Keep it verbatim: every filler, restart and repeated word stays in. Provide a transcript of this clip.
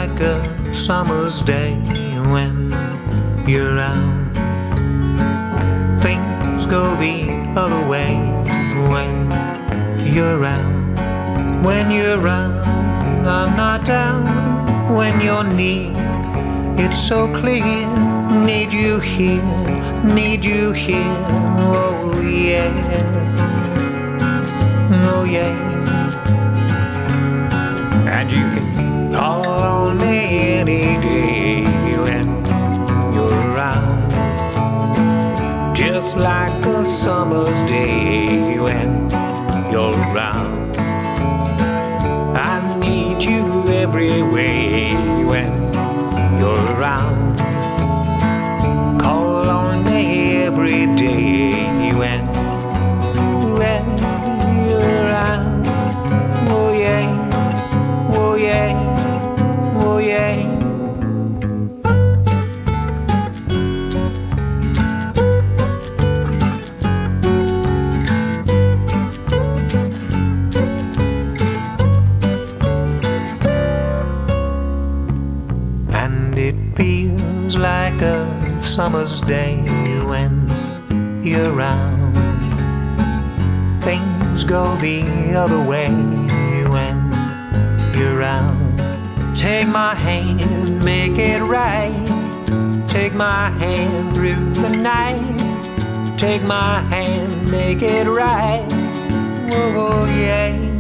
like a summer's day when you're out. Things go the other way when you're out. When you're out, I'm not down. When you're near, it's so clear. Need you here, need you here. Oh yeah, oh yeah. And you can call on me any day when you're around. Just like a summer's day when you're around. I need you every way when you're around. Call on me every day when, when you're around. Oh yeah, oh yeah, oh yeah. And it feels like a summer's day when you're around. Things go the other way when you're around. Take my hand, make it right. Take my hand through the night. Take my hand, make it right. Oh yeah.